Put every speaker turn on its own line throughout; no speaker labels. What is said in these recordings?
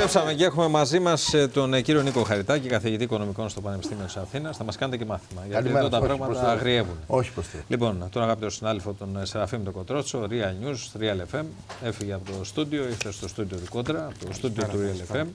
Επιστρέψαμε και έχουμε μαζί μας τον κύριο Νίκο Χαριτάκη, καθηγητή οικονομικών στο Πανεπιστήμιο της Αθήνας. Θα μας κάνετε και μάθημα. Γιατί εδώ τα πράγματα αγριεύουν.
Όχι προς το.
Λοιπόν, τον αγαπητό συνάδελφο τον Σεραφείμ τον Κοτρότσο, Real News, Real FM. Έφυγε από το στούντιο, ήρθε στο στούντιο του Κόντρα, από το στούντιο του Real FM.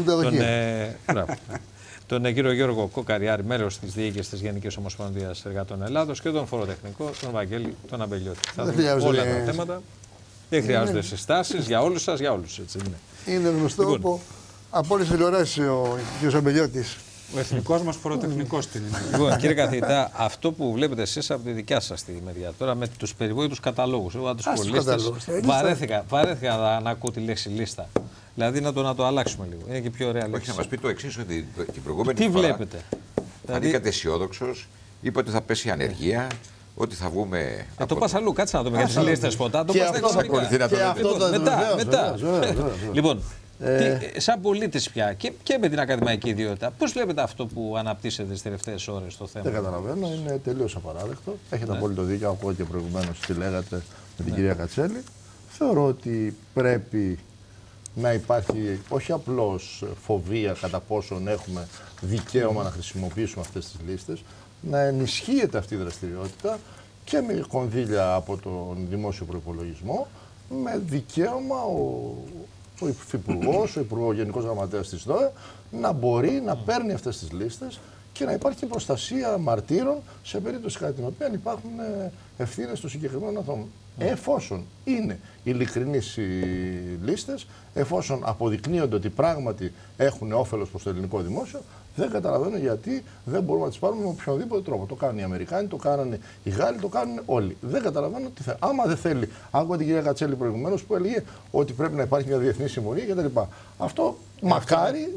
Τον κύριο Γιώργο Κοκαριάρη, μέλος της διοίκησης της Γενικής Ομοσπονδίας Εργατών Ελλάδος, και τον φοροτεχνικό, τον Βαγγέλη τον Αμπελιώτη. Θα δούμε όλα τα θέματα. Δεν χρειάζονται συστάσεις για όλους σας, για όλους. Έτσι είναι.
Είναι γνωστό που από όλες τις τηλεοράσεις ο κ. Αμπελιώτης.
Ο εθνικός μας φοροτεχνικός την είναι.
Λοιπόν, κύριε καθηγητά, αυτό που βλέπετε εσείς από τη δικιά σας τη μεριά τώρα με τους περιβόητους καταλόγους, εγώ τους πολίτες, βαρέθηκα να ακούω τη λέξη λίστα. Δηλαδή να το αλλάξουμε λίγο. Είναι και πιο ωραία λέξη.
Όχι, να μας πει το εξής, ότι την προηγούμενη
τι
φορά
βλέπετε.
ανήκατε αισιόδοξος, είπε ότι θα πέσει η ανεργία, ότι θα βγούμε.
Το πας αλλού, κάτσε να δούμε για τις λίστες ποτά. Το
αυτό θα ακολουθεί να το
λέτε. Μετά. Λοιπόν, σαν πολίτης πια και με την ακαδημαϊκή ιδιότητα, πώς βλέπετε αυτό που αναπτύσσεται τις τελευταίες ώρες στο θέμα?
Δεν καταλαβαίνω, είναι τελείως απαράδεκτο. Έχετε απόλυτο δίκιο, ακούω και προηγουμένως τι λέγατε με την κυρία Κατσέλη. Θεωρώ ότι πρέπει να υπάρχει όχι απλώς φοβία κατά πόσον έχουμε δικαίωμα να χρησιμοποιήσουμε αυτές τις λίστες, να ενισχύεται αυτή η δραστηριότητα και με κονδύλια από τον δημόσιο προϋπολογισμό, με δικαίωμα ο Υφυπουργός, ο Γενικός Γραμματέας της ΔΟΕ να μπορεί να παίρνει αυτές τις λίστες και να υπάρχει προστασία μαρτύρων σε περίπτωση κατά την οποία υπάρχουν ευθύνες του συγκεκριμένου ατόμου. Εφόσον είναι ειλικρινείς οι λίστες, εφόσον αποδεικνύονται ότι πράγματι έχουν όφελος προς το ελληνικό δημόσιο, δεν καταλαβαίνω γιατί δεν μπορούμε να τις πάρουμε με οποιονδήποτε τρόπο. Το κάνουν οι Αμερικάνοι, το κάνανε οι Γάλλοι, το κάνουν όλοι. Δεν καταλαβαίνω τι θέλει. Άμα δεν θέλει, άκουγα την κυρία Κατσέλη προηγουμένως που έλεγε ότι πρέπει να υπάρχει μια διεθνή συμφωνία κτλ. Αυτό μακάρι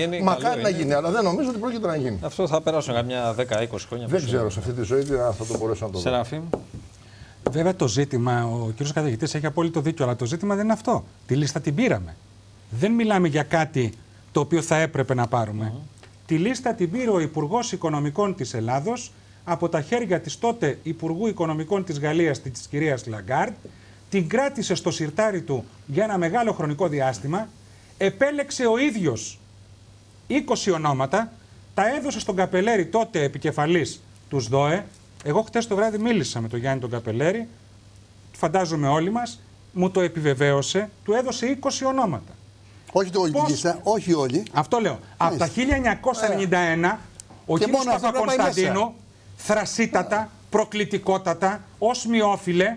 να γίνει, αλλά δεν νομίζω ότι πρόκειται να γίνει.
Αυτό θα περάσουν καμιά 10-20 χρόνια.
Δεν ξέρω σε αυτή τη ζωή αν θα το μπορέσω να το δω.
Σεραφείμ.
Βέβαια το ζήτημα, ο κ. καθηγητής έχει απόλυτο δίκιο, αλλά το ζήτημα δεν είναι αυτό. Τη λίστα την πήραμε. Δεν μιλάμε για κάτι το οποίο θα έπρεπε να πάρουμε. Τη λίστα την πήρε ο Υπουργός Οικονομικών της Ελλάδος από τα χέρια της τότε Υπουργού Οικονομικών της Γαλλίας, της κυρίας Λαγκάρντ, την κράτησε στο σιρτάρι του για ένα μεγάλο χρονικό διάστημα, επέλεξε ο ίδιος 20 ονόματα, τα έδωσε στον Καπελέρη, τότε επικεφαλής του ΣΔΟΕ. Εγώ χτες το βράδυ μίλησα με τον Γιάννη τον Καπελέρη, φαντάζομαι όλοι μας, μου το επιβεβαίωσε, του έδωσε 20 ονόματα.
Όχι το όλη τη λίστα, όχι όλοι.
Αυτό λέω. Από τα 1991, ο κύριος Παπακωνσταντίνου, θρασίτατα, προκλητικότατα, ως μειόφιλε,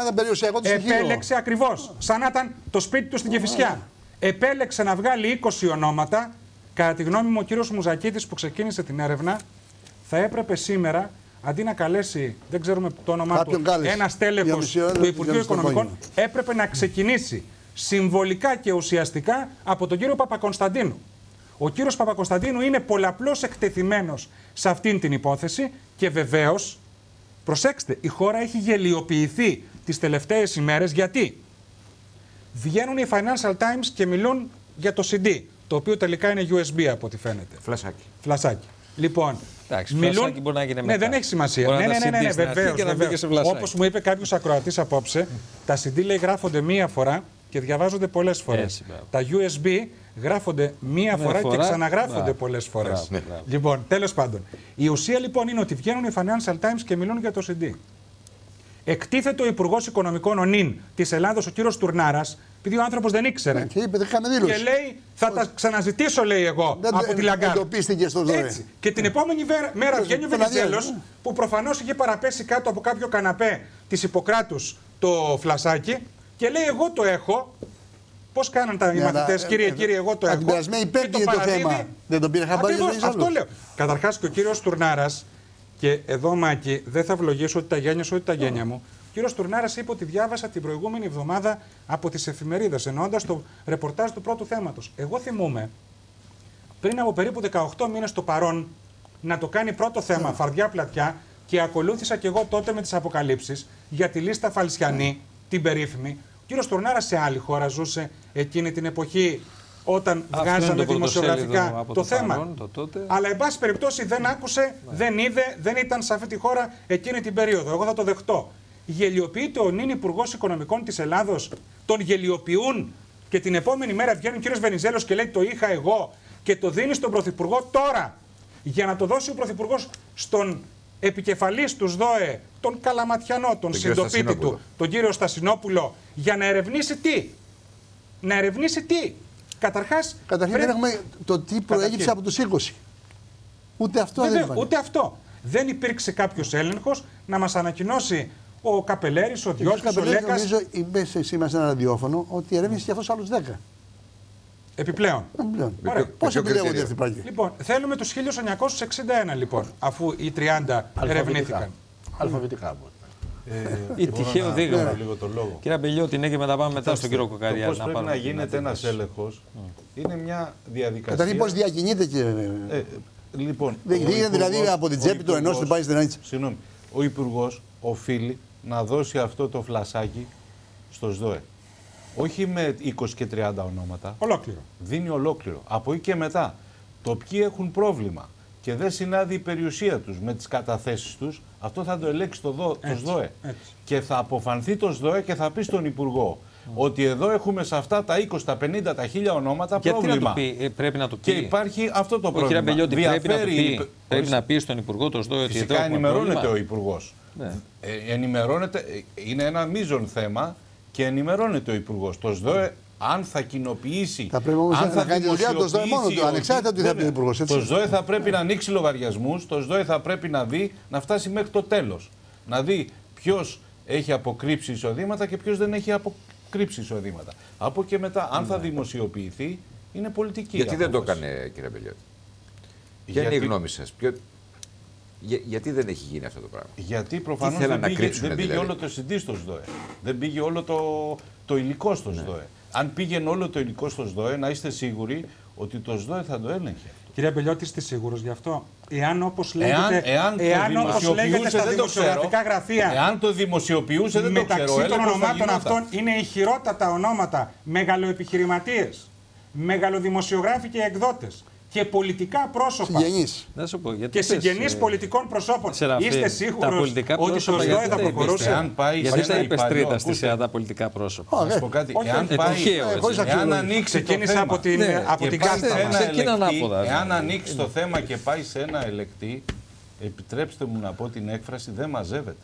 επέλεξε ακριβώς, σαν να ήταν το σπίτι του στην Κηφισιά. Επέλεξε να βγάλει 20 ονόματα. Κατά τη γνώμη μου, ο κύριος Μουζακίτης που ξεκίνησε την έρευνα, θα έπρεπε σήμερα, αντί να καλέσει, δεν ξέρουμε το όνομά του, ένα στέλεχος του Υπουργείου Οικονομικών, έπρεπε να ξεκινήσει συμβολικά και ουσιαστικά από τον κύριο Παπακωνσταντίνου. Ο κύριος Παπακωνσταντίνου είναι πολλαπλώς εκτεθειμένος σε αυτήν την υπόθεση και βεβαίως, προσέξτε, η χώρα έχει γελιοποιηθεί τις τελευταίες ημέρες. Γιατί? Βγαίνουν οι Financial Times και μιλούν για το CD, το οποίο τελικά είναι USB από ό,τι φαίνεται. Φλασάκι. Λοιπόν,
εντάξει, μιλούν. Μπορεί να γίνει μετά.
Ναι, δεν έχει σημασία. Ναι, βεβαίως. Όπως μου είπε κάποιος ακροατής απόψε, τα CD λέει γράφονται μία φορά και διαβάζονται πολλές φορές. Τα USB γράφονται μία φορά και ξαναγράφονται πολλές φορές. Λοιπόν, τέλος πάντων. Η ουσία λοιπόν είναι ότι βγαίνουν οι Financial Times και μιλούν για το CD. Εκτίθεται ο Υπουργός Οικονομικών ονίν της Ελλάδος, ο κύριος Τουρνάρας, επειδή ο άνθρωπος δεν ήξερε.
Και
λέει, θα τα ξαναζητήσω, λέει εγώ, από τη Λαγκάρντ. Έτσι. Και την επόμενη μέρα βγαίνει ο Βενιζέλος, που προφανώς είχε παραπέσει κάτω από κάποιο καναπέ της Ιπποκράτους το φλασάκι, και λέει: εγώ το έχω. Πώς κάναν οι μαθητές, κύριε, εγώ το έχω.
Την περασμένη Πέμπτη είναι το θέμα. Δεν τον πήρε χαμπάρι.
Αυτό λέω. Καταρχάς και ο κύριος Τουρνάρας, και εδώ, Μάκη, δεν θα ευλογήσω ότι τα γένια σου, ότι τα γένια μου. Ο κύριος Τουρνάρας είπε ότι διάβασα την προηγούμενη εβδομάδα από τις εφημερίδες, εννοώντας το ρεπορτάζ του πρώτου θέματος. Εγώ θυμούμαι πριν από περίπου 18 μήνες το παρόν να το κάνει πρώτο θέμα, φαρδιά πλατιά, και ακολούθησα και εγώ τότε με τις αποκαλύψεις για τη λίστα Φαλσιανή, την περίφημη. Ο κύριος Τουρνάρας σε άλλη χώρα ζούσε εκείνη την εποχή, όταν βγάζανε δημοσιογραφικά το θέμα. Αλλά, εν πάση περιπτώσει, δεν άκουσε, δεν είδε, δεν ήταν σε αυτή τη χώρα εκείνη την περίοδο. Εγώ θα το δεχτώ. Γελιοποιείται ο νυν Υπουργός Οικονομικών της Ελλάδος, τον γελιοποιούν και την επόμενη μέρα βγαίνει ο κύριος Βενιζέλος και λέει το είχα εγώ και το δίνει στον Πρωθυπουργό τώρα για να το δώσει ο Πρωθυπουργός στον επικεφαλής του ΣΔΟΕ, τον Καλαματιανό, τον συντοπίτη του, τον κύριο Στασινόπουλο, για να ερευνήσει τι. Να ερευνήσει τι. Καταρχήν
δεν έχουμε το τι προέκυψε από τους 20. Ούτε αυτό δεν υπάρχει.
Ούτε αυτό. Δεν υπήρξε κάποιος έλεγχος να μας ανακοινώσει ο Καπελέρης, ο Διώσκος, ο Λέκας.
Νομίζω είπες σήμερα σε ένα ραδιόφωνο ότι ερεύνησε και αυτός άλλους 10.
Επιπλέον.
Πώς επιλέγονται αυτοί οι πράγματι.
Λοιπόν, θέλουμε τους 1961 λοιπόν, αφού οι 30 ερευνήθηκαν.
Αλφαβητικά
ή τυχαίο δείγμα. Κύριε Αμπελιώτη, ναι, και μετά στον κύριο Κοκαριάδη.
Πώς πρέπει να γίνεται ένας έλεγχος είναι μια διαδικασία.
Καταρχήν πώς διακινείται και.
Λοιπόν,
δηλαδή από την τσέπη του ενός του πάει στην άλλη.
Συγγνώμη. Ο Υπουργός οφείλει να δώσει αυτό το φλασάκι στο ΣΔΟΕ. Όχι με 20 και 30 ονόματα.
Ολόκληρο.
Δίνει ολόκληρο. Από εκεί και μετά, το ποιοι έχουν πρόβλημα και δεν συνάδει η περιουσία τους με τις καταθέσεις τους, αυτό θα το ελέγξει το ΣΔΟΕ. Και θα αποφανθεί το ΣΔΟΕ και θα πει στον Υπουργό ότι εδώ έχουμε σε αυτά τα 20, τα 50, τα 1000 ονόματα πρόβλημα.
Να το πει, πρέπει να το πει.
Και υπάρχει αυτό το πρόβλημα.
Κύριε Αμπελιώτη, πρέπει να πει στον Υπουργό το ΣΔΟΕ ότι
φυσικά ενημερώνεται ο Υπουργός. Ναι. Ενημερώνεται, είναι ένα μείζον θέμα και ενημερώνεται ο Υπουργός. Το ΣΔΟΕ, αν θα κοινοποιήσει.
Θα πρέπει όμως να κάνει δουλειά το ΣΔΟΕ μόνο του, ανεξάρτητα του τι θα πει ο Υπουργός.
Το ΣΔΟΕ θα πρέπει να ανοίξει λογαριασμούς, το ΣΔΟΕ θα πρέπει να δει, να φτάσει μέχρι το τέλος. Να δει ποιος έχει αποκρύψει εισοδήματα και ποιος δεν έχει αποκρύψει εισοδήματα. Από και μετά, αν θα δημοσιοποιηθεί, είναι πολιτική.
Γιατί δεν το έκανε, κύριε Αμπελιώτη? Ποια είναι η γνώμη σας? Γιατί δεν έχει γίνει αυτό το πράγμα?
Γιατί προφανώς δεν πήγε όλο το CD στο ΣΔΟΕ. Δεν πήγε όλο το υλικό στο ΣΔΟΕ. Αν πήγαινε όλο το υλικό στο ΣΔΟΕ, να είστε σίγουροι ότι το ΣΔΟΕ θα το έλεγχε αυτό.
Κύριε Αμπελιώτη, είστε σίγουρος γι' αυτό? Εάν όπως λέγεται στα δημοσιογραφικά γραφεία,
εάν το δημοσιοποιούσε, δεν το ξέρω.
Μεταξύ των ονομάτων αυτών είναι ηχηρότατα ονόματα μεγαλοεπιχειρηματίες, μεγαλοδημοσιογράφοι και εκδότες και πολιτικά πρόσωπα και συγγενείς πολιτικών προσώπων.
Είστε σίγουρος ότι το ΣΔΟΕ θα προχωρούσε? Γιατί θα είπες τρίτα στη σειρά τα πολιτικά πρόσωπα?
Να σου πω κάτι. Εάν ανοίξει εάν ανοίξει το θέμα και πάει σε ένα ελεκτή, επιτρέψτε μου να πω την έκφραση, δεν μαζεύεται.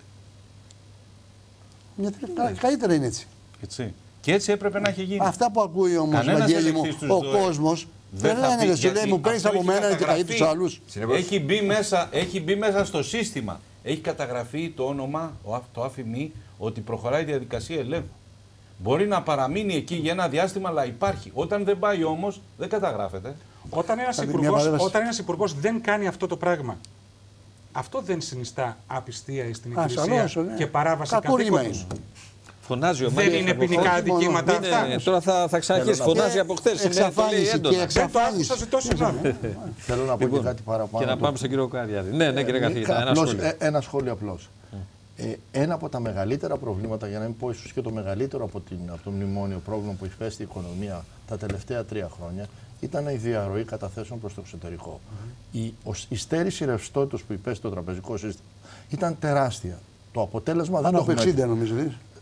Καλύτερα είναι έτσι.
Και έτσι έπρεπε να έχει γίνει.
Αυτά που ακούει όμως, Βαγγέλη μου, ο κόσμος δεν λένε, σου λέει μου παίρνεις από μένα και καλεί τους άλλους.
Έχει μπει μέσα στο σύστημα. Έχει καταγραφεί το όνομα, το ΑΦΜΗ, ότι προχωράει η διαδικασία ελέγχου. Μπορεί να παραμείνει εκεί για ένα διάστημα, αλλά υπάρχει. Όταν δεν πάει όμως, δεν καταγράφεται.
Όταν ένας υπουργός δεν κάνει αυτό το πράγμα, αυτό δεν συνιστά απιστία στην Εκκλησία και παράβαση καθήκοντος? Δεν είναι ποινικά αδικήματα αυτά?
Τώρα θα ξαναρχίσει. Φωνάζει από χθες.
Εξαφάνιση και εξαφάνιση.
Θέλω να πω και κάτι παραπάνω.
Και να πάμε στον κύριο Κοκαριάδη. Ναι, κύριε καθηγητά.
Ένα σχόλιο απλώς. Ένα από τα μεγαλύτερα προβλήματα, για να μην πω ίσως και το μεγαλύτερο από το μνημόνιο πρόβλημα που υφέστη η οικονομία τα τελευταία 3 χρόνια, ήταν η διαρροή καταθέσεων προς το εξωτερικό. Η στέρηση ρευστότητας που υπέστη το τραπεζικό σύστημα ήταν τεράστια. Το αποτέλεσμα δεν το έχουμε.
60 νομίζω.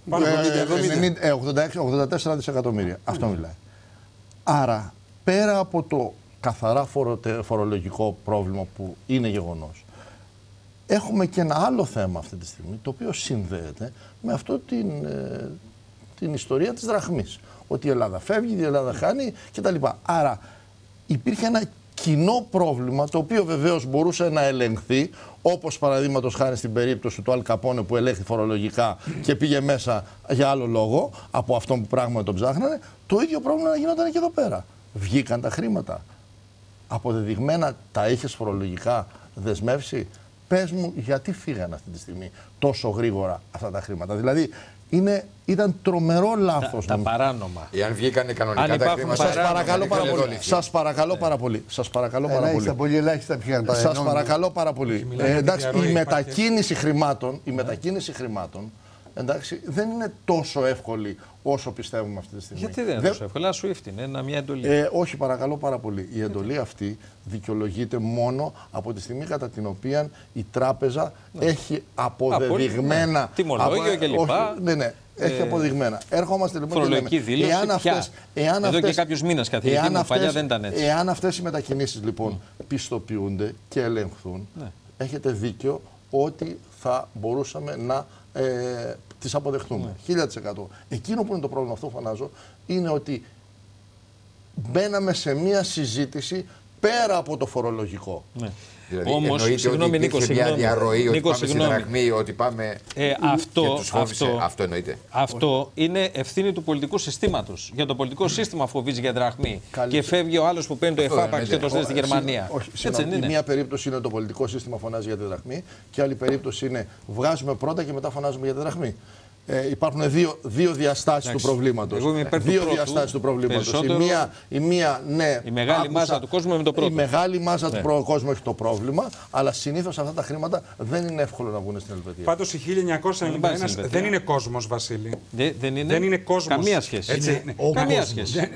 84 δισεκατομμύρια. Αυτό μιλάει. Άρα, πέρα από το καθαρά φορολογικό πρόβλημα που είναι γεγονός, έχουμε και ένα άλλο θέμα αυτή τη στιγμή, το οποίο συνδέεται με αυτό την ιστορία της δραχμής. Ότι η Ελλάδα φεύγει, η Ελλάδα χάνει κτλ. Άρα, υπήρχε ένα κοινό πρόβλημα, το οποίο βεβαίως μπορούσε να ελεγχθεί, όπως παραδείγματος χάρη στην περίπτωση του Αλ Καπόνε που ελέγχθη φορολογικά και πήγε μέσα για άλλο λόγο από αυτό που πράγματι τον ψάχνανε. Το ίδιο πρόβλημα γινόταν και εδώ πέρα. Βγήκαν τα χρήματα. Αποδεδειγμένα τα είχες φορολογικά δεσμεύσει. Πες μου γιατί φύγαν αυτή τη στιγμή τόσο γρήγορα αυτά τα χρήματα. Δηλαδή ήταν τρομερό λάθος.
Τα παράνομα.
Εάν βγήκανε κανονικά τα χρήματα.
Σας παρακαλώ πάρα πολύ. Σας παρακαλώ πάρα πολύ. Σας παρακαλώ πάρα πολύ.
Πολύ ελάχιστα πήγαν.
Σας παρακαλώ πάρα πολύ. Εντάξει, η μετακίνηση χρημάτων εντάξει, δεν είναι τόσο εύκολη όσο πιστεύουμε αυτή τη στιγμή.
Γιατί δεν είναι τόσο εύκολη? Ένα SWIFT είναι μια εντολή.
Όχι, παρακαλώ πάρα πολύ. Η εντολή αυτή δικαιολογείται μόνο από τη στιγμή κατά την οποία η τράπεζα έχει αποδεδειγμένα.
Τιμολόγιο κλπ.
Ναι. Έχει αποδειγμένα. Έρχομαστε λοιπόν
φορολογική δήλωση. Εδώ και κάποιους μήνες καθηγητή παλιά δεν ήταν έτσι.
Εάν αυτές οι μετακινήσεις λοιπόν πιστοποιούνται και ελεγχθούν, έχετε δίκιο ότι θα μπορούσαμε να τις αποδεχτούμε. 1000%. Εκείνο που είναι το πρόβλημα, αυτό φανάζω, είναι ότι μπαίναμε σε μία συζήτηση πέρα από το φορολογικό.
Ναι. Δηλαδή, όμως, συγγνώμη Νίκο, μια διαρροή ότι πάμε στη δραχμή, ότι πάμε
αυτό,
και τους φόβησε. Αυτό εννοείται.
Αυτό είναι ευθύνη του πολιτικού συστήματος. Για το πολιτικό σύστημα φοβίζει για δραχμή. Και φεύγει ο άλλος που παίρνει το εφάπαξ και το στέλνει στη Γερμανία.
Η μία περίπτωση είναι το πολιτικό σύστημα φωνάζει για τη δραχμή και άλλη περίπτωση είναι βγάζουμε πρώτα και μετά φωνάζουμε για τη δραχμή. Υπάρχουν δύο διαστάσεις του προβλήματος. Δύο διαστάσεις του προβλήματος. Η μία, ναι,
η μεγάλη μάζα του κόσμου με το πρώτο.
Η μεγάλη μάζα του κόσμου έχει το πρόβλημα, αλλά συνήθως αυτά τα χρήματα δεν είναι εύκολο να βγουν στην Ελβετία.
Πάντως η 1991 δεν είναι κόσμος, Βασίλη.
Δεν είναι κόσμος. Καμία σχέση.
Έτσι,
καμία σχέση.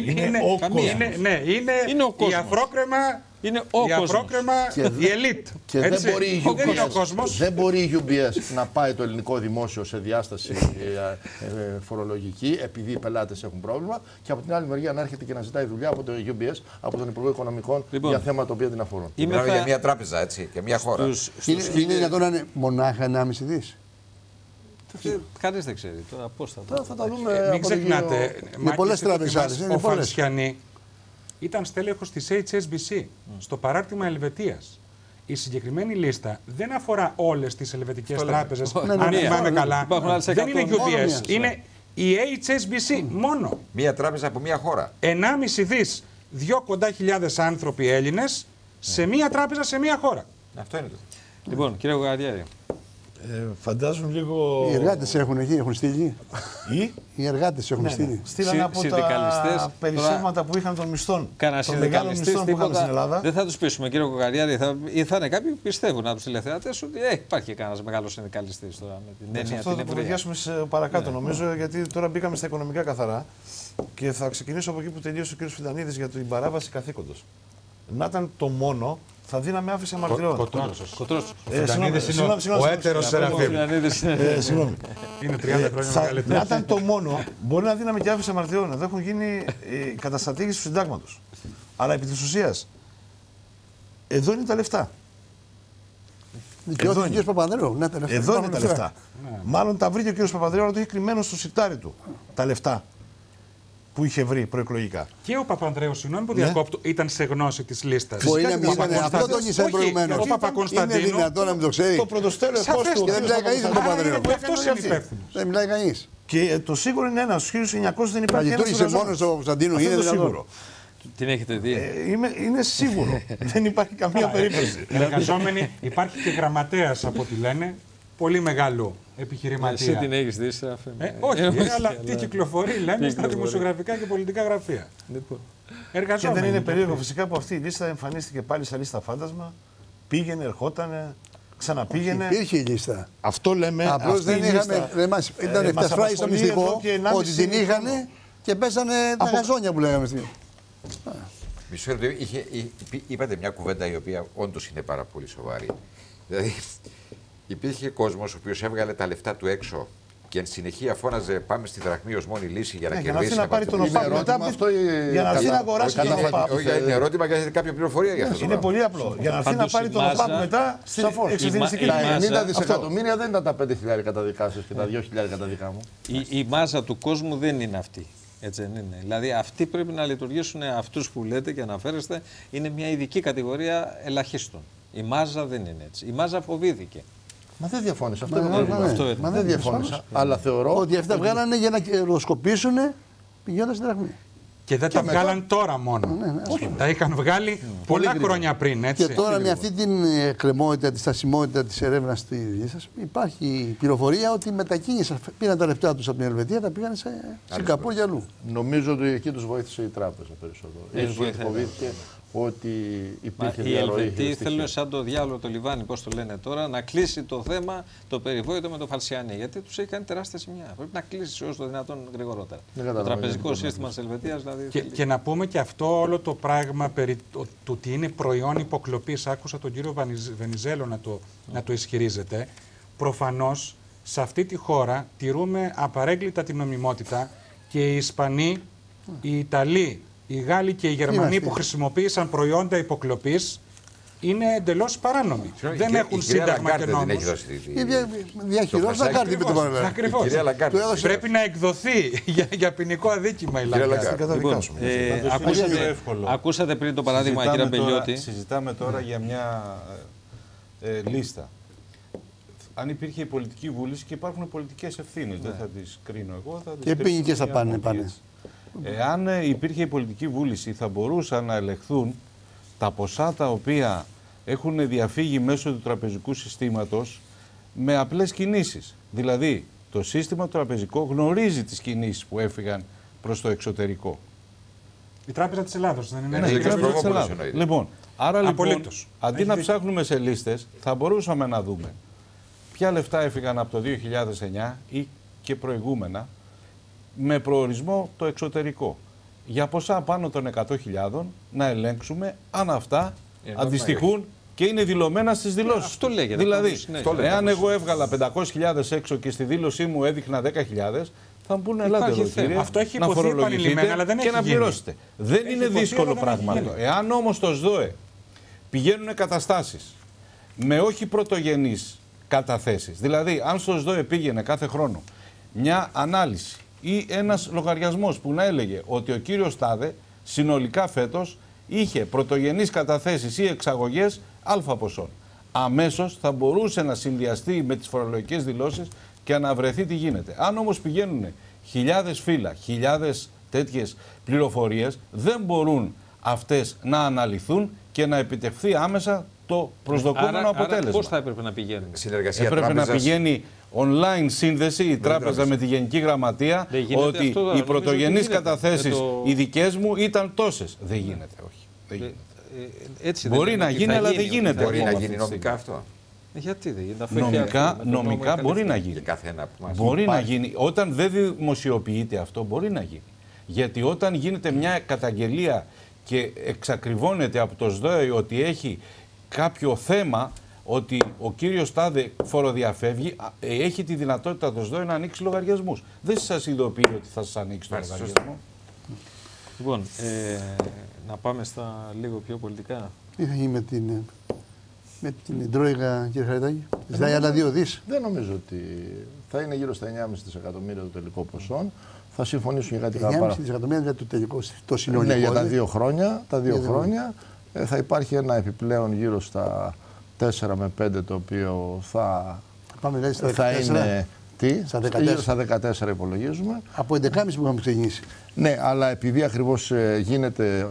Είναι η αφρόκρεμα.
Είναι ο
αφρόκρεμα, η ελίτ.
Και δεν μπορεί η UBS να πάει το ελληνικό δημόσιο σε διάσταση φορολογική, επειδή οι πελάτες έχουν πρόβλημα, και από την άλλη μεριά να έρχεται και να ζητάει δουλειά από το UBS, από τον Υπουργό Οικονομικών, για θέματα τα οποία την αφορούν.
Μιλάμε για μια τράπεζα, έτσι, και μια χώρα.
Είναι δυνατόν να είναι μονάχα 1,5 δις?
Κανείς δεν ξέρει. Τώρα πώς
θα τα δούμε.
Μην ξεχνάτε,
με πολλές τράπεζες.
Ο Φαλσιανή ήταν στέλεχος της HSBC στο παράρτημα Ελβετίας. Η συγκεκριμένη λίστα δεν αφορά όλες τις ελβετικές τράπεζες. Αν θυμάμαι καλά, δεν είναι UBS. Είναι η HSBC μόνο.
Μία τράπεζα από μία χώρα.
1,5 δις, 2 κοντά χιλιάδες άνθρωποι Έλληνες σε μία τράπεζα σε μία χώρα.
Αυτό είναι το.
Λοιπόν, κύριε Γουγαριάρη.
Φαντάζομαι λίγο.
Οι εργάτες έχουν εκεί, έχουν στείλει. Οι εργάτες έχουν στείλει.
Στείλανε από τα περισσεύματα που είχαν των μισθών.
Κανένα συνδικαλιστής
τίποτα.
Δεν θα τους πείσουμε, κύριε Γουγαριάρη. Θα είναι κάποιοι που πιστεύουν από τους τηλεθεατές ότι υπάρχει κανένας μεγάλος συνδικαλιστής τώρα με την έννοια
αυτό
την
θα το
ευρεία.
διάσουμε παρακάτω, νομίζω, γιατί τώρα μπήκαμε στα οικονομικά καθαρά. Και θα ξεκινήσω από εκεί που τελείωσε ο κ. Φιντανίδης για την παράβαση καθήκοντος. Να ήταν το μόνο. Θα δίναμε άφηση αμαρτυρών.
Κοτρός.
Ο έτερος Σεραφείμ.
Συγγνώμη.
Είναι 30 χρόνια μεγαλύτερος.
Να ήταν το μόνο, μπορεί να δίναμε και άφηση αμαρτυρών. Εδώ έχουν γίνει καταστατήγηση του συντάγματος. Αλλά επί της ουσίας, εδώ είναι τα λεφτά.
Εδώ είναι ο κ. Παπανδρέου.
Εδώ είναι τα λεφτά. Μάλλον τα βρήκε ο κ. Παπανδρέου, αλλά το είχε κρυμμένο στο σιρτάρι του. Τα λεφτά που είχε βρει προεκλογικά.
Και ο Παπανδρέου, συγγνώμη που διακόπτω, ήταν σε γνώση της λίστας.
Μπορεί να μην ήταν. Αυτό το είχε προηγουμένως.
Ο Παπακωνσταντίνου.
Είναι δυνατόν να μην το ξέρει?
Το πρωτοστέλειο
του. Και δεν μιλάει κανείς για τον Παπανδρέου.
Αυτός είναι υπεύθυνος.
Δεν μιλάει κανείς.
Και το σίγουρο είναι ένα. Στους 1900 δεν υπάρχει ένας.
Λειτουργήσε μόνο στον Κωνσταντίνου. Είναι
σίγουρο.
Την έχετε δει?
Είναι σίγουρο. Δεν υπάρχει καμία περίπτωση.
Εργαζόμενοι, υπάρχει και γραμματέας από ό,τι λένε. Πολύ μεγάλο επιχειρηματία.
Εσύ την έχεις δει, Σεραφείμ?
Όχι, αλλά τι κυκλοφορεί, λέμε, στα δημοσιογραφικά και πολιτικά γραφεία.
Και δεν είναι περίεργο φυσικά που αυτή η λίστα εμφανίστηκε πάλι σαν λίστα φάντασμα. Πήγαινε, ερχότανε, ξαναπήγαινε.
Υπήρχε η λίστα.
Αυτό λέμε.
Απλώς δεν είχαμε. Ήταν εκτεσφράγει στο μυστικό ότι την είχαν και πέσανε τα γαζόνια που λέγαμε στην.
Μισό λεπτό, είπατε μια κουβέντα η οποία όντως είναι πάρα πολύ σοβαρή. Δηλαδή, υπήρχε κόσμος ο οποίος έβγαλε τα λεφτά του έξω και εν συνεχεία φώναζε πάμε στη δραχμή ως μόνη λύση για να κερδίσει.
Για να πάρει τον ΟΠΑΠ μετά, για να έρθει να αγοράσει τον ΟΠΑΠ.
Είναι ερώτημα και έχετε κάποια πληροφορία για αυτό.
Είναι πολύ απλό. Για να έρθει να πάρει τον ΟΠΑΠ μετά στην εξωτερική.
Τα 90 δισεκατομμύρια δεν ήταν τα 5.000 τα δικά σας και τα 2.000 τα δικά μου.
Η μάζα του κόσμου δεν είναι αυτή. Έτσι δεν είναι? Δηλαδή αυτοί πρέπει να λειτουργήσουν, αυτούς που λέτε και αναφέρεστε, είναι μια ειδική κατηγορία ελαχίστων. Η μάζα δεν είναι έτσι. Η μάζα φοβήθηκε.
Μα δεν διαφώνησα. Αυτό είναι το πρόβλημα. Μα δεν διαφώνησα. Αλλά θεωρώ
ότι αυτά βγάλανε για να κερδοσκοπήσουν πηγαίνοντας στην δραχμή.
Και δεν τα βγάλαν τώρα μόνο. Τα είχαν βγάλει πολλά χρόνια πριν. Έτσι.
Και τώρα με αυτή την εκκρεμότητα, τη στασιμότητα τη έρευνα τη σας, υπάρχει πληροφορία ότι μετακίνησαν, πήραν τα λεφτά τους από την Ελβετία, τα πήγαν σε Σιγκαπούρ για αλλού.
Νομίζω ότι εκεί τους βοήθησε η τράπεζα περισσότερο. Ίσως φοβήθηκε ότι υπήρχε διαρροή.
Οι Ελβετοί θέλουν σαν το διάολο το λιβάνι, πώς το λένε τώρα, να κλείσει το θέμα το περιβόητο με το Φαλσιάνι. Γιατί τους έχει κάνει τεράστια ζημιά. Πρέπει να κλείσει όσο το δυνατόν γρηγορότερα. Το τραπεζικό σύστημα της Ελβετίας δηλαδή.
Και να πούμε και αυτό όλο το πράγμα περί του ότι είναι προϊόν υποκλοπής. Άκουσα τον κύριο Βενιζέλο να το ισχυρίζεται. Προφανώς σε αυτή τη χώρα τηρούμε απαρέγκλητα την νομιμότητα και οι Ισπανοί, οι Ιταλοί, οι Γάλλοι και οι Γερμανοί που χρησιμοποίησαν προϊόντα υποκλοπής είναι εντελώς παράνομοι. Δεν έχουν σύνταγμα και νόμους.
Διαχειρός Λαγκάρντι με τον Παναγιώτη.
Ακριβώς. Πρέπει να εκδοθεί για ποινικό αδίκημα η Λαγκάρντι.
Ακούσατε πριν το παράδειγμα, κύριε Μπελιώτη.
Συζητάμε τώρα για μια λίστα. Αν υπήρχε η πολιτική βούληση και υπάρχουν πολιτικές ευθύνες, δεν θα τις κρίνω εγώ.
Και πήγε και στα πάνε.
Εάν υπήρχε η πολιτική βούληση, θα μπορούσαν να ελεγχθούν τα ποσά τα οποία έχουν διαφύγει μέσω του τραπεζικού συστήματος με απλές κινήσεις. Δηλαδή, το σύστημα τραπεζικό γνωρίζει τις κινήσεις που έφυγαν προς το εξωτερικό.
Η Τράπεζα της Ελλάδος δεν είναι?
Ναι, η Τράπεζα της Ελλάδος. Λοιπόν, άρα λοιπόν, αντί να ψάχνουμε σε λίστες, θα μπορούσαμε να δούμε ποια λεφτά έφυγαν από το 2009 ή και προηγούμενα με προορισμό το εξωτερικό. Για ποσά πάνω των 100.000 να ελέγξουμε αν αυτά αντιστοιχούν και είναι δηλωμένα στις δηλώσεις.
Αυτό λέγεται.
Δηλαδή, εάν εγώ έβγαλα 500.000 έξω και στη δήλωσή μου έδειχνα 10.000, θα μου πούνε ελάτε εδώ κύριε,
αυτό έχει
να φορολογηθείτε
αλλά δεν
και να πληρώσετε. Δεν είναι δύσκολο πράγμα αυτό. Εάν όμως στο ΣΔΟΕ πηγαίνουν καταστάσεις με όχι πρωτογενείς καταθέσεις, δηλαδή αν στο ΣΔΟΕ πήγαινε κάθε χρόνο μια ανάλυση ή ένας λογαριασμός που να έλεγε ότι ο κύριος Τάδε συνολικά φέτος είχε πρωτογενείς καταθέσεις ή εξαγωγές α ποσών, αμέσως θα μπορούσε να συνδυαστεί με τις φορολογικές δηλώσεις και να βρεθεί τι γίνεται. Αν όμως πηγαίνουν χιλιάδες φύλλα, χιλιάδες τέτοιες πληροφορίες, δεν μπορούν αυτές να αναλυθούν και να επιτευχθεί άμεσα το προσδοκόμενο αποτέλεσμα.
Άρα πώς θα έπρεπε να πηγαίνει?
Συνεργασία
έπρεπε να πηγαίνει online σύνδεση η τράπεζα με τη Γενική Γραμματεία ότι οι πρωτογενείς καταθέσεις οι δικές μου ήταν τόσες. Δεν γίνεται, όχι. Δεν γίνεται.
Έτσι
μπορεί να γίνει, αλλά δεν γίνεται.
Μπορεί να γίνει νομικά αυτό?
Γιατί δεν γίνεται?
Νομικά μπορεί να γίνει. Μπορεί να γίνει. Όταν δεν δημοσιοποιείται αυτό, μπορεί να γίνει. Γιατί όταν γίνεται μια καταγγελία και εξακριβώνεται από το ΣΔΟΕ ότι έχει κάποιο θέμα, ότι ο κύριος Τάδε φοροδιαφεύγει, έχει τη δυνατότητα το ΣΔΟΕ να ανοίξει λογαριασμούς. Δεν σας ειδοποιεί ότι θα σας ανοίξει το λογαριασμό.
Λοιπόν, να πάμε στα λίγο πιο πολιτικά.
Τι θα γίνει με την Τρόικα, κύριε Χαριτάκη? Ζητάει άλλα 2 δις.
Δεν νομίζω ότι θα είναι γύρω στα 9,5 δισεκατομμύρια το τελικό ποσό. Θα συμφωνήσουν για κάτι
9,5 δισεκατομμύρια για το τελικό, το συνολικό.
Ναι, για τα 2 χρόνια. Τα 2 χρόνια θα υπάρχει ένα επιπλέον γύρω στα 4 με 5, το οποίο θα είναι. Τι, στα 14 υπολογίζουμε.
Από 11,5 που είχαμε ξεκινήσει.
Ναι, αλλά επειδή ακριβώς γίνεται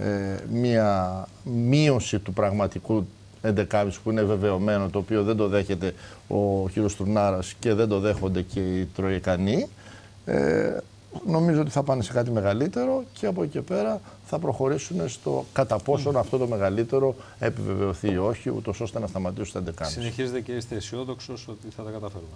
μία μείωση του πραγματικού 11,5 που είναι βεβαιωμένο, το οποίο δεν το δέχεται ο κ. Τουρνάρας και δεν το δέχονται και οι Τροικανοί, νομίζω ότι θα πάνε σε κάτι μεγαλύτερο και από εκεί και πέρα θα προχωρήσουν στο κατά πόσον αυτό το μεγαλύτερο επιβεβαιωθεί ή όχι, ούτως ώστε να σταματήσουν τα 11,5.
Συνεχίζετε και είστε αισιόδοξος ότι θα τα καταφέρουμε?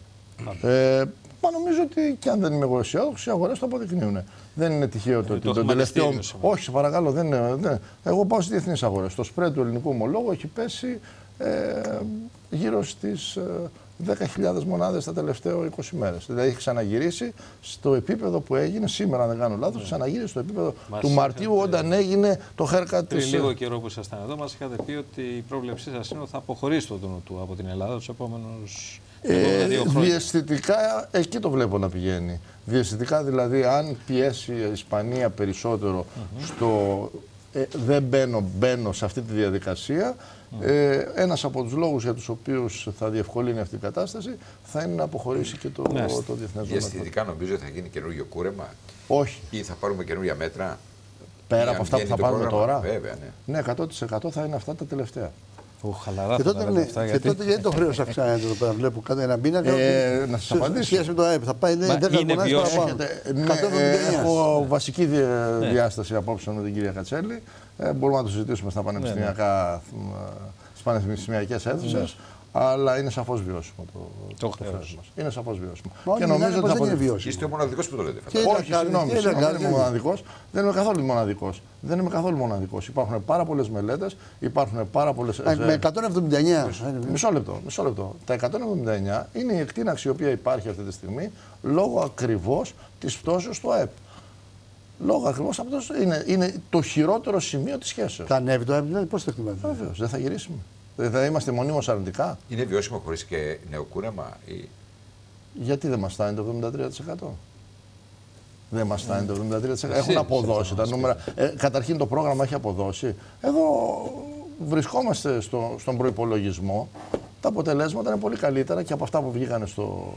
Μα νομίζω ότι και αν δεν είμαι εγώ αισιόδοξος, οι αγορές το αποδεικνύουν. Δεν είναι τυχαίο ότι τον τελευταίο. Όχι, σε παρακαλώ, δεν είναι. Εγώ πάω στις διεθνείς αγορές. Το spread του ελληνικού ομολόγου έχει πέσει γύρω στις 10.000 μονάδες τα τελευταία 20 μέρες. Δηλαδή έχει ξαναγυρίσει στο επίπεδο που έγινε σήμερα, αν δεν κάνω λάθος, ξαναγύρισε στο επίπεδο του Μαρτίου όταν έγινε το haircut της.
Πριν λίγο καιρό που ήσασταν εδώ, μας είχατε πει ότι η πρόβλεψή σας είναι ότι θα αποχωρήσει το δούνο του από την Ελλάδα τους επόμενους 2 χρόνια.
Διαισθητικά εκεί το βλέπω να πηγαίνει. Διαισθητικά δηλαδή, αν πιέσει η Ισπανία περισσότερο στο δεν μπαίνω σε αυτή τη διαδικασία, ένας από τους λόγους για τους οποίους θα διευκολύνει αυτή η κατάσταση θα είναι να αποχωρήσει και το διεθνές δόγμα.
Διαστητικά νομίζω ότι θα γίνει καινούργιο κούρεμα.
Όχι.
Ή θα πάρουμε καινούργια μέτρα.
Πέρα από αυτά που θα πάρουμε τώρα.
Βέβαια,
ναι, 100% θα είναι αυτά τα τελευταία.
Χαλαρά.
Και τότε γιατί το χρέος αυξάνεται εδώ πέρα? Βλέπω κάθε ένα μήνα.
Να σας απαντήσω.
Σχέση με το ΑΕΠ θα πάει 10 μονάδες παραπάνω.
Έχω βασική διάσταση απόψεων με την κυρία Κατσέλη. Μπορούμε να το συζητήσουμε στα πανεπιστημιακές αίθουσες. Αλλά είναι σαφώς βιώσιμο το χρέος μας. Είναι σαφώς βιώσιμο.
Και νομίζω ότι δεν είναι βιώσιμο.
Είστε ο μοναδικός που το λέτε.
Όχι, συγγνώμη, δεν είμαι μοναδικός. Δεν είμαι καθόλου μοναδικός. Δεν είμαι καθόλου μοναδικός. Υπάρχουν πάρα πολλές μελέτες, υπάρχουν πάρα πολλές.
Με 179.
Μισό λεπτό. Τα 179 είναι η εκτείναξη η οποία υπάρχει αυτή τη στιγμή λόγω ακριβώς της πτώσεως του ΑΕΠ. Λόγω ακριβώς αυτό είναι το χειρότερο σημείο της σχέσεως.
Θα ανέβει το ΑΕΠ, δηλαδή πώς το εκτιμάτε?
Βεβαίως, δεν θα γυρίσουμε. Δεν θα είμαστε μονίμως αρνητικά.
Είναι βιώσιμο χωρίς και νεοκούναμα?
Γιατί δεν μας φτάνει το 73%? Δεν μας φτάνει το 73%. Έχουν αποδώσει τα νούμερα. Καταρχήν το πρόγραμμα έχει αποδώσει. Εδώ βρισκόμαστε στον προϋπολογισμό. Τα αποτελέσματα είναι πολύ καλύτερα και από αυτά που βγήκαν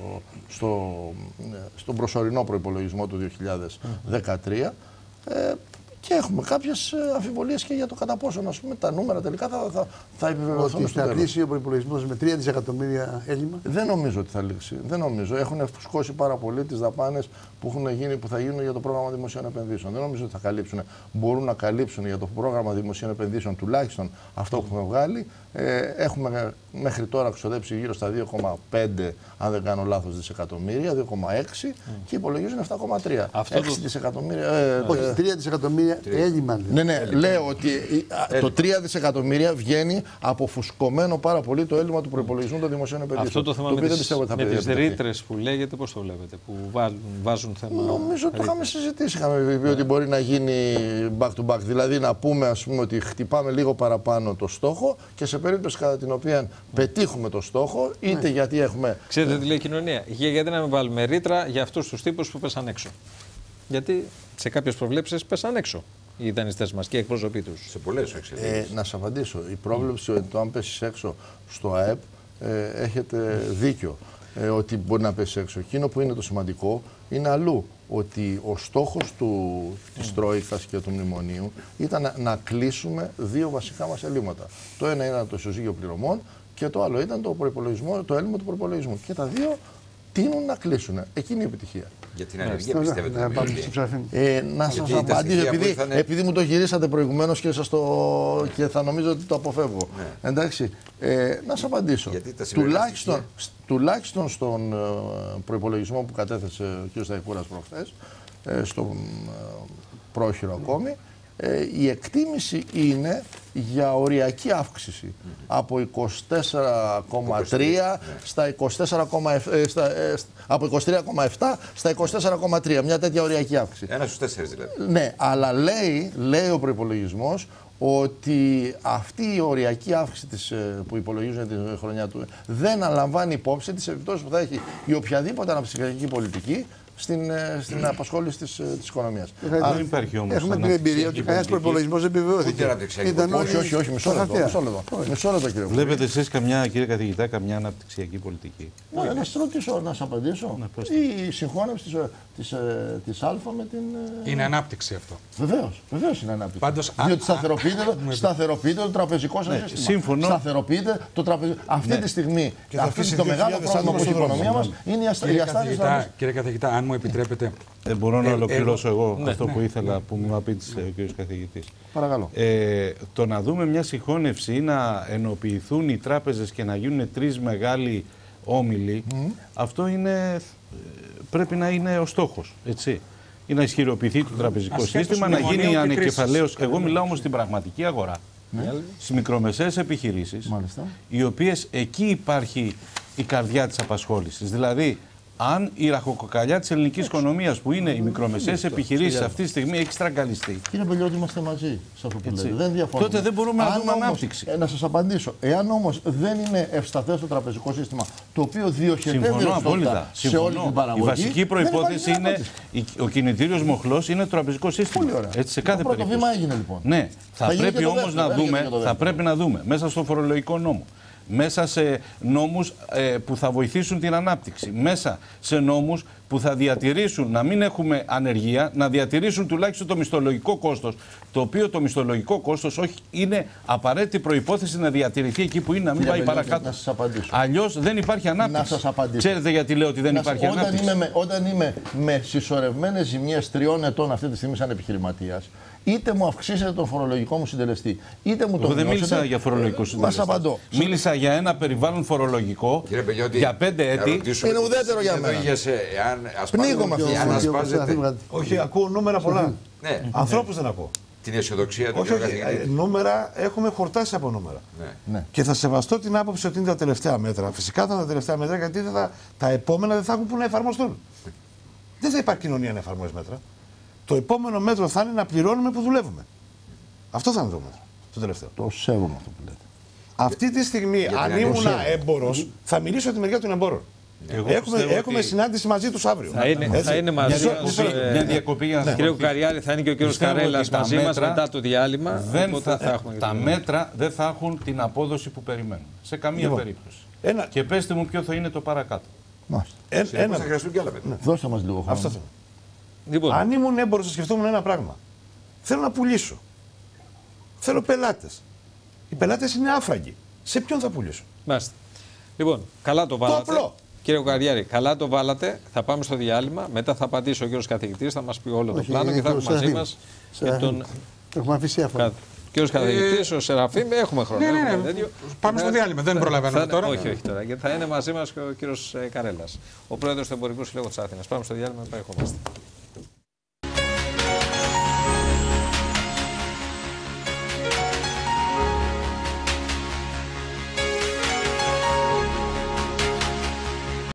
στον προσωρινό προϋπολογισμό του 2013. Και έχουμε κάποιες αμφιβολίες και για το κατά πόσο τα νούμερα τελικά θα επιβεβαιωθούν.
Ότι θα κλείσει ο προϋπολογισμός με 3 δισεκατομμύρια έλλειμμα?
Δεν νομίζω ότι θα λήξει. Δεν νομίζω. Έχουν φουσκώσει πάρα πολύ τις δαπάνες που θα γίνουν για το πρόγραμμα δημοσίων επενδύσεων. Δεν νομίζω ότι θα καλύψουν. Μπορούν να καλύψουν για το πρόγραμμα δημοσίων επενδύσεων τουλάχιστον αυτό που έχουμε βγάλει. Έχουμε μέχρι τώρα ξοδέψει γύρω στα 2,5, αν δεν κάνω λάθος, δισεκατομμύρια, 2,6 και υπολογίζουν 7,3. 6 δισεκατομμύρια.
Όχι, 3 δισεκατομμύρια έλλειμμα.
Ναι, λέω ότι το 3 δισεκατομμύρια βγαίνει από φουσκωμένο πάρα πολύ το έλλειμμα του προϋπολογισμού των δημοσίων επενδύσεων.
Αυτό το θέμα με τις ρήτρες που λέγεται, πώς το βλέπετε, που βάζουν θέμα?
Νομίζω ότι το είχαμε συζητήσει. Είχαμε πει ότι μπορεί να γίνει back to back. Δηλαδή να πούμε, ας πούμε, ότι χτυπάμε λίγο παραπάνω το στόχο και σε περίπτωση κατά την οποία πετύχουμε το στόχο, είτε γιατί έχουμε.
Ξέρετε τι λέει η κοινωνία? Γιατί να μην βάλουμε ρήτρα για αυτούς τους τύπους που πέσαν έξω? Γιατί σε κάποιες προβλέψεις πέσαν έξω οι δανειστές μας και οι εκπρόσωποι τους.
Σε πολλές εξελίξεις.
Να σας απαντήσω. Η πρόβλεψη ότι το αν πέσει έξω στο ΑΕΠ έχετε δίκιο. Ότι μπορεί να πέσει έξω. Εκείνο που είναι το σημαντικό είναι αλλού. Ότι ο στόχος της Τρόικας και του Μνημονίου ήταν να κλείσουμε δύο βασικά μας ελλείμματα. Το ένα ήταν το ισοζύγιο πληρωμών και το άλλο ήταν το έλλειμμα του προϋπολογισμού. Και τα δύο τείνουν να κλείσουν. Εκείνη η επιτυχία.
Για την ανεργία πιστεύετε?
Να σας απαντήσω, επειδή μου το γυρίσατε προηγουμένως και θα νομίζω ότι το αποφεύγω. Εντάξει, να σας απαντήσω. Τουλάχιστον στον προϋπολογισμό που κατέθεσε ο κ. Σταϊκούρας προχθές, στον πρόχειρο ακόμη, η εκτίμηση είναι για οριακή αύξηση από 24,3 στα 23,7 στα 24,3. Μια τέτοια οριακή αύξηση.
1 στους 4 δηλαδή.
Ναι, αλλά λέει ο προϋπολογισμός ότι αυτή η οριακή αύξηση που υπολογίζουν την χρονιά του δεν αναλαμβάνει υπόψη τις επιπτώσεις που θα έχει η οποιαδήποτε αναψυχιακή πολιτική στην απασχόληση της οικονομίας.
Δεν υπάρχει όμως.
Έχουμε την εμπειρία ότι κανένας προϋπολογισμός δεν επιβεβαιώθηκε.
Όχι, μισό λεπτό κύριε.
Βλέπετε εσείς κύριε καθηγητά, καμιά αναπτυξιακή πολιτική?
Να σας ρωτήσω, να σας απαντήσω. Η συγχώνευση της Α με την.
Είναι ανάπτυξη αυτό.
Βεβαίως είναι ανάπτυξη.
Πάντως,
διότι σταθεροποιείται το τραπεζικό σας σύστημα.
Σύμφωνο.
Σταθεροποιείται το τραπεζικό. Αυτή τη στιγμή το μεγάλο πρόβλημα που έχει η οικονομία μας είναι η αστάθεια.
Κύριε καθηγητά, αν μου επιτρέπετε.
Μπορώ να ολοκληρώσω εγώ αυτό που ήθελα, που μου απήντησε ο κ. καθηγητής.
Παρακαλώ.
Το να δούμε μια συγχώνευση ή να ενοποιηθούν οι τράπεζες και να γίνουν τρεις μεγάλοι όμιλοι, αυτό πρέπει να είναι ο στόχος. Έτσι. Ή να ισχυροποιηθεί το τραπεζικό σύστημα, να γίνει ανεκεφαλαίωση. Εγώ μιλάω όμως στην πραγματική αγορά. Στις μικρομεσαίες επιχειρήσεις, οι οποίες εκεί υπάρχει η καρδιά της απασχόλησης. Δηλαδή, αν η ραχοκοκαλιά της ελληνικής οικονομίας, που είναι οι μικρομεσαίες επιχειρήσεις, αυτή τη στιγμή έχει στραγγαλιστεί.
Κύριε Μπελιώτη, είμαστε μαζί σε αυτό που λέτε. Δεν διαφωνούμε.
Τότε δεν μπορούμε να δούμε ανάπτυξη.
Να σας απαντήσω. Εάν όμως δεν είναι ευσταθές το τραπεζικό σύστημα, το οποίο διοχετεύει σε όλη την παραγωγή.
Η βασική προϋπόθεση είναι ο κινητήριος μοχλός είναι το τραπεζικό σύστημα.
Πολύ ωραία.
Έτσι, σε κάθε περίπτωση.
Το πρώτο βήμα έγινε λοιπόν.
Θα πρέπει όμως να δούμε μέσα στο φορολογικό νόμο μέσα σε νόμους που θα βοηθήσουν την ανάπτυξη, μέσα σε νόμους που θα διατηρήσουν να μην έχουμε ανεργία, να διατηρήσουν τουλάχιστον το μισθολογικό κόστος, το οποίο το μισθολογικό κόστος όχι είναι απαραίτητη προϋπόθεση να διατηρηθεί εκεί που είναι, να μην πάει παρακάτω.
Να σας απαντήσω.
Αλλιώς δεν υπάρχει ανάπτυξη.
Να σας απαντήσω.
Ξέρετε γιατί λέω ότι δεν υπάρχει ανάπτυξη?
Όταν είμαι με συσσωρευμένες ζημιές 3 ετών αυτή τη στιγμή σαν επιχειρηματίας, είτε μου αυξήσετε τον φορολογικό μου συντελεστή, είτε μου τον
δεν μίλησα για φορολογικό συντελεστή. Μίλησα για ένα περιβάλλον φορολογικό για 5 έτη.
Είναι ουδέτερο για μένα. Πνίγομαι αυτό.
Όχι, ακούω νούμερα πολλά. Ανθρώπους δεν ακούω.
Την αισιοδοξία του.
Όχι, νούμερα έχουμε χορτάσει από νούμερα. Ναι. Και θα σεβαστώ την άποψη ότι είναι τα τελευταία μέτρα. Φυσικά θα είναι τα τελευταία μέτρα, γιατί τα επόμενα δεν θα έχουν που να εφαρμοστούν. Δεν θα υπάρχει κοινωνία να εφαρμόζει μέτρα. Το επόμενο μέτρο θα είναι να πληρώνουμε που δουλεύουμε. Αυτό θα είναι το μέτρο. Το τελευταίο.
Το σέβομαι αυτό που λέτε.
Αυτή τη στιγμή, αν ήμουν έμπορος, θα μιλήσω για τη μεριά των εμπόρων. Έχουμε συνάντηση μαζί τους αύριο.
Θα είναι μαζί μας.
Μια διακοπή για να
Κύριε Κουκαριάρη, θα είναι και ο κύριος Καρέλας μαζί μας μετά το διάλειμμα.
Τα μέτρα δεν θα έχουν την απόδοση που περιμένουν. Σε καμία περίπτωση. Και πέστε μου ποιο θα είναι το παρακάτω.
Θα χρειαστούν και άλλα μέτρα.
Δώστε μας λίγο χρόνο.
Λοιπόν. Αν ήμουν έμπορος, θα σκεφτόμουν ένα πράγμα. Θέλω να πουλήσω. Θέλω πελάτες. Οι πελάτες είναι άφραγγοι. Σε ποιον θα πουλήσω?
Μάλιστα. Λοιπόν, καλά το βάλατε. Κύριε Κουκαριάρη, καλά το βάλατε. Θα πάμε στο διάλειμμα. Μετά θα απαντήσει ο κύριος καθηγητής, θα μας πει όλο το πλάνο και θα έχουμε μαζί μας και τον.
Έχουμε αφήσει άφρα.
Κύριος καθηγητής, ο Σεραφείμ, έχουμε χρόνο.
Ναι. Πάμε στο διάλειμμα. Δεν προλαβαίνουμε τώρα.
Όχι τώρα. Γιατί θα είναι μαζί μας και ο κύριος Καρέλας, ο πρόεδρος του Εμπορικού Συλλόγου της Αθήνας. Πάμε στο διάλειμμα, επανερχόμαστε.